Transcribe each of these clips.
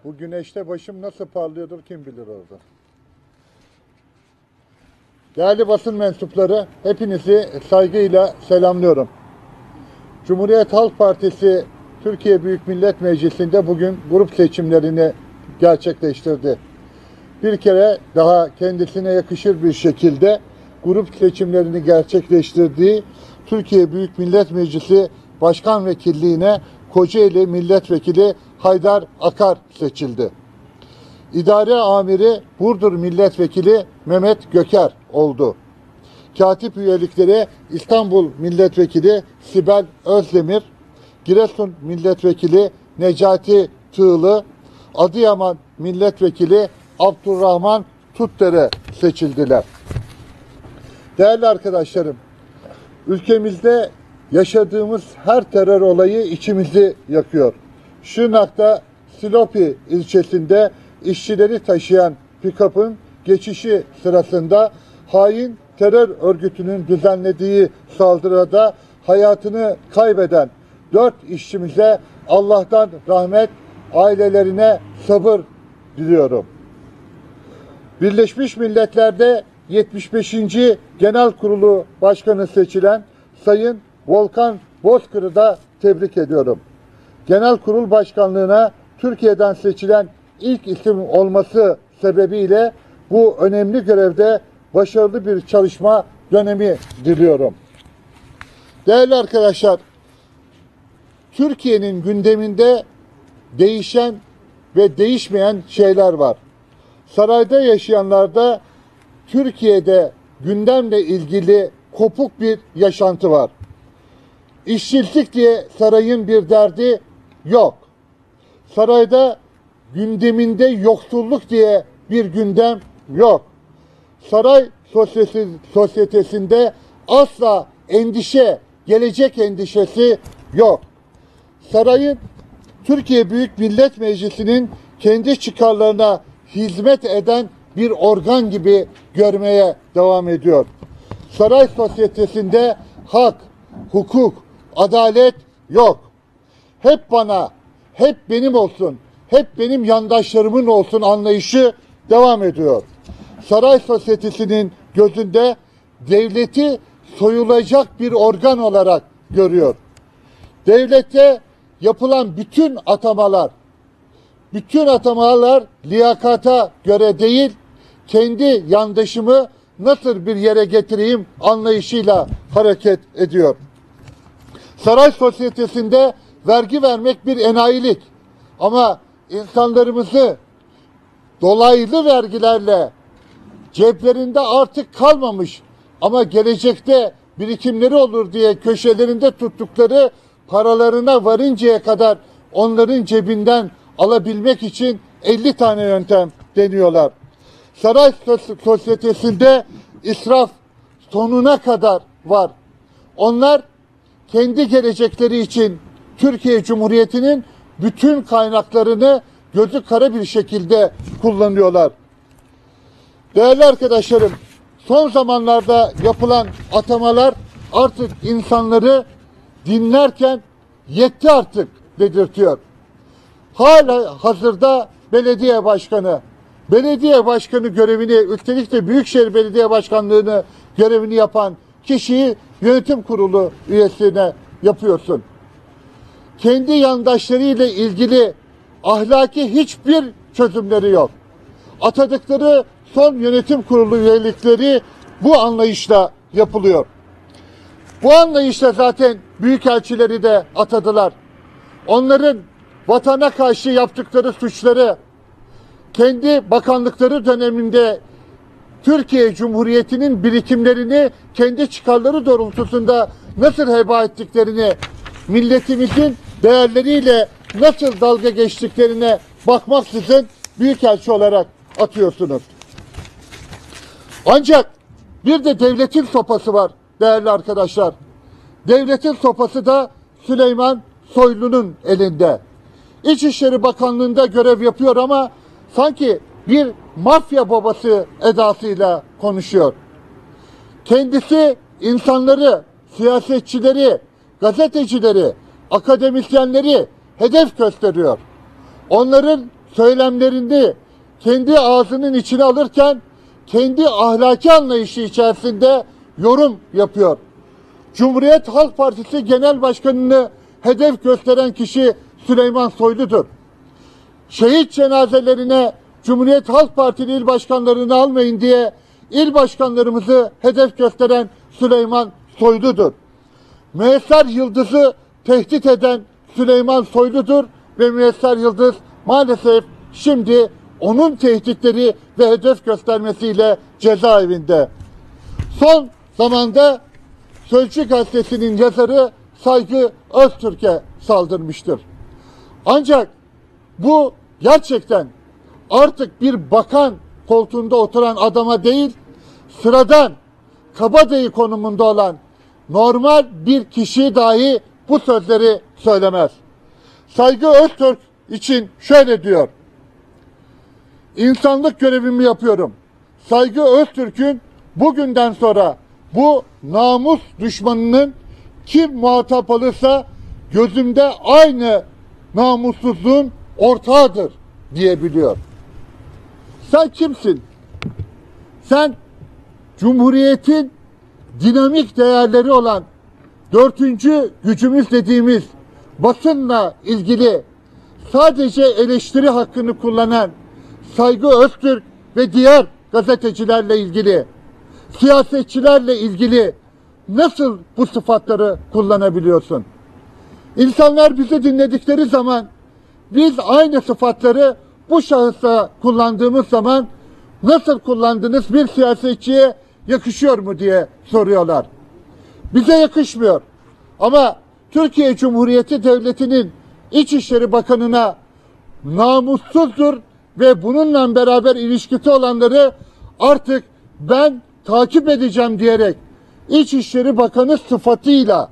Bu güneşte başım nasıl parlıyordur kim bilir orada. Değerli basın mensupları, hepinizi saygıyla selamlıyorum. Cumhuriyet Halk Partisi Türkiye Büyük Millet Meclisi'nde bugün grup seçimlerini gerçekleştirdi. Bir kere daha kendisine yakışır bir şekilde grup seçimlerini gerçekleştirdiği Türkiye Büyük Millet Meclisi Başkan Vekilliğine Kocaeli Milletvekili Haydar Akar seçildi. İdare Amiri Burdur Milletvekili Mehmet Göker oldu. Katip üyelikleri İstanbul Milletvekili Sibel Özdemir, Giresun Milletvekili Necati Tığlı, Adıyaman Milletvekili Abdurrahman Tutdere seçildiler. Değerli arkadaşlarım, ülkemizde yaşadığımız her terör olayı içimizi yakıyor. Şırnak'ta Silopi ilçesinde işçileri taşıyan pikapın geçişi sırasında hain terör örgütünün düzenlediği saldırıda hayatını kaybeden 4 işçimize Allah'tan rahmet, ailelerine sabır diliyorum. Birleşmiş Milletler'de 75. Genel Kurulu Başkanı seçilen Sayın Volkan Bozkır'ı da tebrik ediyorum. Genel Kurul Başkanlığına Türkiye'den seçilen ilk isim olması sebebiyle bu önemli görevde başarılı bir çalışma dönemi diliyorum. Değerli arkadaşlar, Türkiye'nin gündeminde değişen ve değişmeyen şeyler var. Sarayda yaşayanlarda Türkiye'de gündemle ilgili kopuk bir yaşantı var. İşsizlik diye sarayın bir derdi yok. Sarayda gündeminde yoksulluk diye bir gündem yok. Saray sosyetesinde asla endişe, gelecek endişesi yok. Sarayın Türkiye Büyük Millet Meclisi'nin kendi çıkarlarına hizmet eden bir organ gibi görmeye devam ediyor. Saray sosyetesinde hak, hukuk, adalet yok. Hep bana, hep benim olsun, hep benim yandaşlarımın olsun anlayışı devam ediyor. Saray sosyetesinin gözünde devleti soyulacak bir organ olarak görüyor. Devlette yapılan bütün atamalar liyakata göre değil, kendi yandaşımı nasıl bir yere getireyim anlayışıyla hareket ediyor. Saray sosyetesinde vergi vermek bir enayilik. Ama insanlarımızı dolaylı vergilerle ceplerinde artık kalmamış ama gelecekte birikimleri olur diye köşelerinde tuttukları paralarına varıncaya kadar onların cebinden alabilmek için 50 tane yöntem deniyorlar. Saray sosyetesinde israf sonuna kadar var. Onlar kendi gelecekleri için Türkiye Cumhuriyeti'nin bütün kaynaklarını gözü kara bir şekilde kullanıyorlar. Değerli arkadaşlarım, son zamanlarda yapılan atamalar artık insanları dinlerken yetti artık dedirtiyor. Hala hazırda belediye başkanı görevini, üstelik de Büyükşehir Belediye Başkanlığı'nı görevini yapan kişiyi yönetim kurulu üyesine yapıyorsun. Kendi yandaşlarıyla ilgili ahlaki hiçbir çözümleri yok. Atadıkları son yönetim kurulu üyelikleri bu anlayışla yapılıyor. Bu anlayışla zaten büyükelçileri de atadılar. Onların vatana karşı yaptıkları suçları kendi bakanlıkları döneminde Türkiye Cumhuriyeti'nin birikimlerini kendi çıkarları doğrultusunda nasıl heba ettiklerini, milletimizin değerleriyle nasıl dalga geçtiklerine bakmaksızın büyükelçi olarak atıyorsunuz. Ancak bir de devletin sopası var değerli arkadaşlar. Devletin sopası da Süleyman Soylu'nun elinde. İçişleri Bakanlığı'nda görev yapıyor ama sanki bir mafya babası edasıyla konuşuyor. Kendisi insanları, siyasetçileri, gazetecileri, akademisyenleri hedef gösteriyor. Onların söylemlerini kendi ağzının içine alırken kendi ahlaki anlayışı içerisinde yorum yapıyor. Cumhuriyet Halk Partisi Genel Başkanı'nı hedef gösteren kişi Süleyman Soylu'dur. Şehit cenazelerine Cumhuriyet Halk Partili il başkanlarını almayın diye il başkanlarımızı hedef gösteren Süleyman Soylu'dur. Müyesser Yıldız'ı tehdit eden Süleyman Soylu'dur ve Müyesser Yıldız maalesef şimdi onun tehditleri ve hedef göstermesiyle cezaevinde. Son zamanda Sözcü gazetesinin yazarı Saygı Öztürk'e saldırmıştır. Ancak bu gerçekten artık bir bakan koltuğunda oturan adama değil, sıradan kabadayı konumunda olan normal bir kişi dahi bu sözleri söylemez. Saygı Öztürk için şöyle diyor: İnsanlık görevimi yapıyorum. Saygı Öztürk'ün bugünden sonra bu namus düşmanının kim muhatap alırsa gözümde aynı namussuzluğun ortağıdır diyebiliyor. Sen kimsin? Sen Cumhuriyet'in dinamik değerleri olan dördüncü gücümüz dediğimiz basınla ilgili sadece eleştiri hakkını kullanan Saygı Öztürk ve diğer gazetecilerle ilgili, siyasetçilerle ilgili nasıl bu sıfatları kullanabiliyorsun? İnsanlar bizi dinledikleri zaman biz aynı sıfatları bu şahısa kullandığımız zaman nasıl kullandınız, bir siyasetçiye yakışıyor mu diye soruyorlar. Bize yakışmıyor. Ama Türkiye Cumhuriyeti Devleti'nin İçişleri Bakanı'na namussuzdur ve bununla beraber ilişkisi olanları artık ben takip edeceğim diyerek İçişleri Bakanı sıfatıyla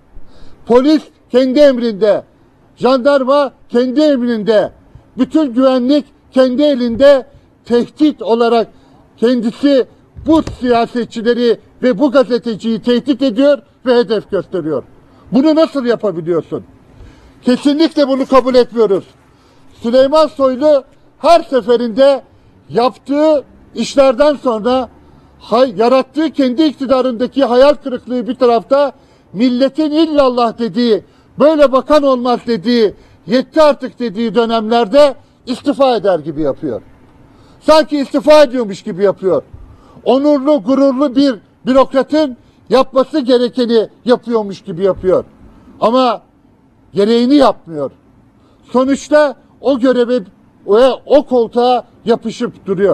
polis kendi emrinde, jandarma kendi emrinde, bütün güvenlik kendi elinde tehdit olarak kendisi bu siyasetçileri ve bu gazeteciyi tehdit ediyor ve hedef gösteriyor. Bunu nasıl yapabiliyorsun? Kesinlikle bunu kabul etmiyoruz. Süleyman Soylu her seferinde yaptığı işlerden sonra yarattığı kendi iktidarındaki hayal kırıklığı bir tarafta, milletin illallah dediği, böyle bakan olmaz dediği, yetti artık dediği dönemlerde istifa eder gibi yapıyor. Sanki istifa ediyormuş gibi yapıyor. Onurlu, gururlu bir bürokratın yapması gerekeni yapıyormuş gibi yapıyor. Ama gereğini yapmıyor. Sonuçta o göreve ve o koltuğa yapışıp duruyor.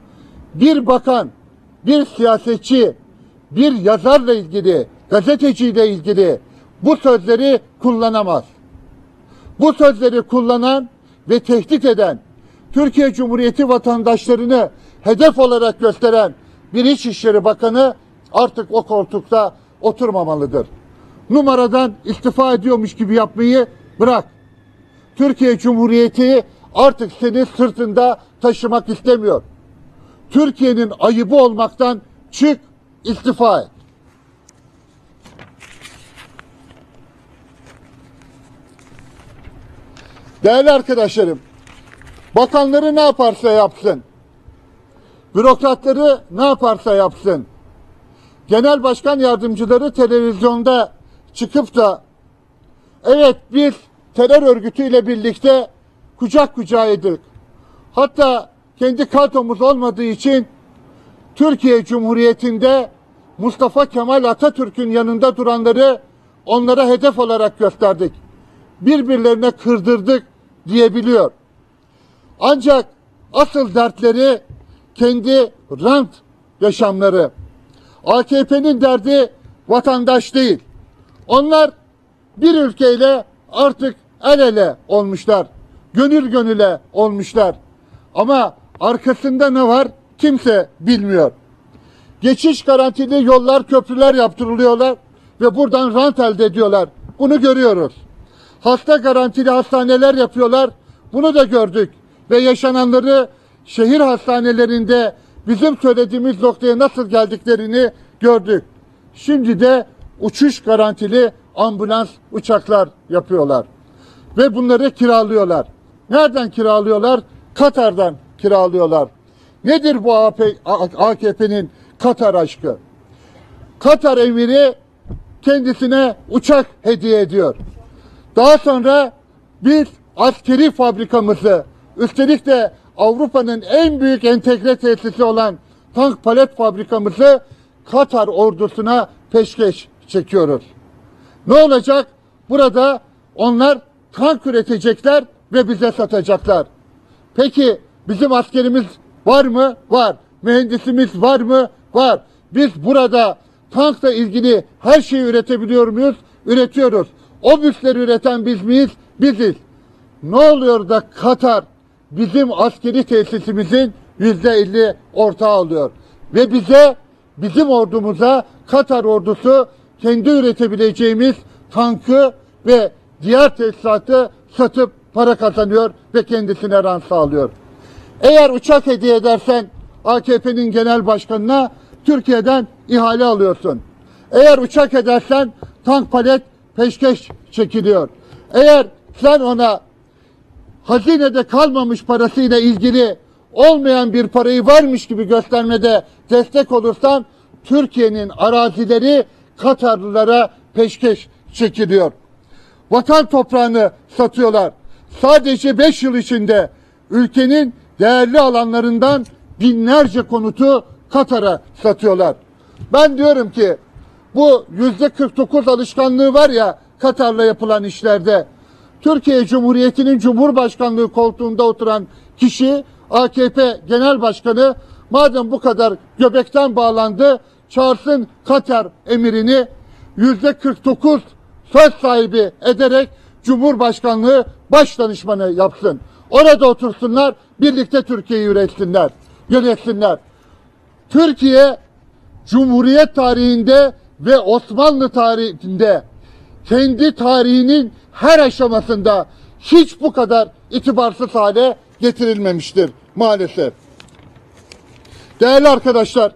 Bir bakan, bir siyasetçi, bir yazarla ilgili, gazeteciyle ilgili bu sözleri kullanamaz. Bu sözleri kullanan ve tehdit eden, Türkiye Cumhuriyeti vatandaşlarını hedef olarak gösteren bir İçişleri Bakanı artık o koltukta oturmamalıdır. Numaradan istifa ediyormuş gibi yapmayı bırak. Türkiye Cumhuriyeti artık seni sırtında taşımak istemiyor. Türkiye'nin ayıbı olmaktan çık, istifa et. Değerli arkadaşlarım, bakanları ne yaparsa yapsın, bürokratları ne yaparsa yapsın, genel başkan yardımcıları televizyonda çıkıp da evet biz terör örgütüyle birlikte kucak kucağıydık, hatta kendi kadromuz olmadığı için Türkiye Cumhuriyeti'nde Mustafa Kemal Atatürk'ün yanında duranları onlara hedef olarak gösterdik, birbirlerine kırdırdık diyebiliyor. Ancak asıl dertleri kendi rant yaşamları. AKP'nin derdi vatandaş değil. Onlar bir ülkeyle artık el ele olmuşlar. Gönül gönüle olmuşlar. Ama arkasında ne var kimse bilmiyor. Geçiş garantili yollar, köprüler yaptırılıyorlar ve buradan rant elde ediyorlar. Bunu görüyoruz. Hasta garantili hastaneler yapıyorlar. Bunu da gördük. Ve yaşananları şehir hastanelerinde bizim söylediğimiz noktaya nasıl geldiklerini gördük. Şimdi de uçuş garantili ambulans uçaklar yapıyorlar. Ve bunları kiralıyorlar. nereden kiralıyorlar? Katar'dan kiralıyorlar. Nedir bu AKP'nin Katar aşkı? Katar emiri kendisine uçak hediye ediyor. Daha sonra biz askeri fabrikamızı, üstelik de Avrupa'nın en büyük entegre tesisi olan tank palet fabrikamızı Katar ordusuna peşkeş çekiyoruz. Ne olacak? Burada onlar tank üretecekler ve bize satacaklar. Peki bizim askerimiz var mı? Var. Mühendisimiz var mı? Var. Biz burada tankla ilgili her şeyi üretebiliyor muyuz? Üretiyoruz. O büsleri üreten biz miyiz? Biziz. Ne oluyor da Katar bizim askeri tesisimizin %50 ortağı oluyor? Ve bizim ordumuza Katar ordusu kendi üretebileceğimiz tankı ve diğer tesisatı satıp para kazanıyor ve kendisine rant sağlıyor. Eğer uçak hediye edersen AKP'nin genel başkanına Türkiye'den ihale alıyorsun. Eğer uçak edersen tank palet peşkeş çekiliyor. Eğer sen ona hazinede kalmamış parasıyla ilgili olmayan bir parayı varmış gibi göstermede destek olursan Türkiye'nin arazileri Katarlılara peşkeş çekiliyor. Vatan toprağını satıyorlar. Sadece 5 yıl içinde ülkenin değerli alanlarından binlerce konutu Katar'a satıyorlar. Ben diyorum ki bu %49 alışkanlığı var ya Katar'la yapılan işlerde. Türkiye Cumhuriyeti'nin Cumhurbaşkanlığı koltuğunda oturan kişi AKP Genel Başkanı madem bu kadar göbekten bağlandı çağırsın Katar emirini %49 söz sahibi ederek Cumhurbaşkanlığı baş danışmanı yapsın. Orada otursunlar, birlikte Türkiye'yi yönetsinler. Türkiye Cumhuriyet tarihinde ve Osmanlı tarihinde kendi tarihinin her aşamasında hiç bu kadar itibarsız hale getirilmemiştir maalesef. Değerli arkadaşlar,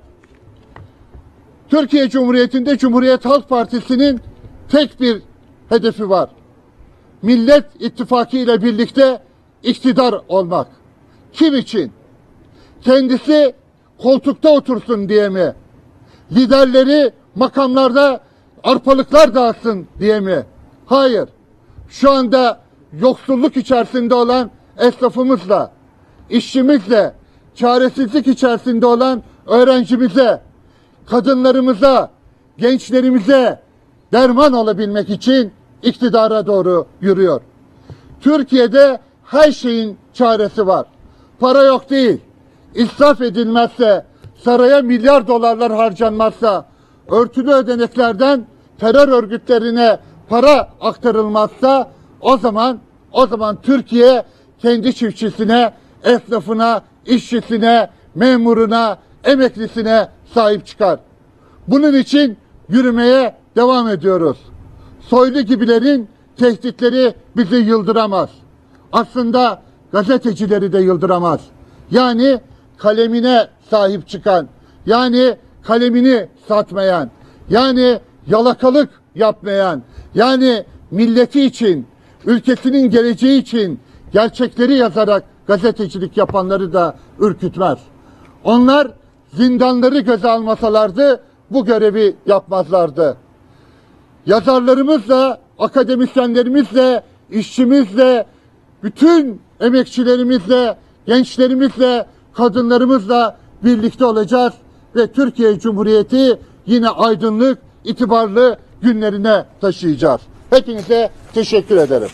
Türkiye Cumhuriyeti'nde Cumhuriyet Halk Partisi'nin tek bir hedefi var. Millet İttifakı ile birlikte iktidar olmak. Kim için? Kendisi koltukta otursun diye mi? Liderleri makamlarda arpalıklar dağıtsın diye mi? Hayır. Şu anda yoksulluk içerisinde olan esnafımızla, işçimizle, çaresizlik içerisinde olan öğrencimize, kadınlarımıza, gençlerimize derman olabilmek için iktidara doğru yürüyor. Türkiye'de her şeyin çaresi var. Para yok değil. İsraf edilmezse, saraya milyar dolarlar harcanmazsa, örtülü ödeneklerden terör örgütlerine para aktarılmazsa o zaman Türkiye kendi çiftçisine, esnafına, işçisine, memuruna, emeklisine sahip çıkar. Bunun için yürümeye devam ediyoruz. Soylu gibilerin tehditleri bizi yıldıramaz. Aslında gazetecileri de yıldıramaz. Yani kalemine sahip çıkan, yani kalemini satmayan, yani yalakalık yapmayan, yani milleti için, ülkesinin geleceği için gerçekleri yazarak gazetecilik yapanları da ürkütmez. Onlar zindanları göze almasalardı bu görevi yapmazlardı. Yazarlarımızla, akademisyenlerimizle, işçimizle, bütün emekçilerimizle, gençlerimizle, kadınlarımızla birlikte olacağız ve Türkiye Cumhuriyeti yine aydınlık, itibarlı günlerine taşıyacağız. Hepinize teşekkür ederim.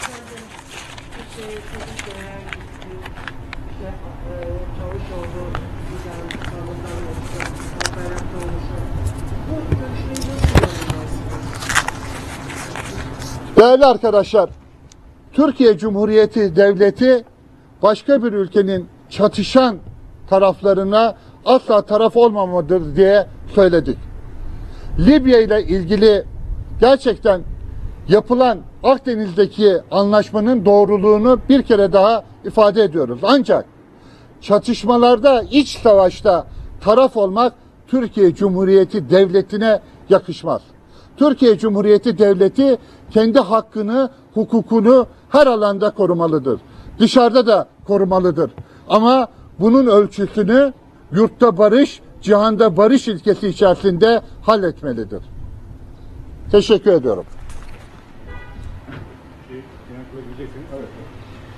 Değerli arkadaşlar, Türkiye Cumhuriyeti Devleti başka bir ülkenin çatışan taraflarına asla taraf olmamalıdır diye söyledik. Libya ile ilgili gerçekten yapılan Akdeniz'deki anlaşmanın doğruluğunu bir kere daha ifade ediyoruz. Ancak çatışmalarda, iç savaşta taraf olmak Türkiye Cumhuriyeti Devleti'ne yakışmaz. Türkiye Cumhuriyeti Devleti kendi hakkını, hukukunu her alanda korumalıdır. dışarıda da korumalıdır. Ama bunun ölçüsünü yurtta barış, cihanda barış ilkesi içerisinde halletmelidir. Teşekkür ediyorum. Genel kurula gideceksiniz. Evet.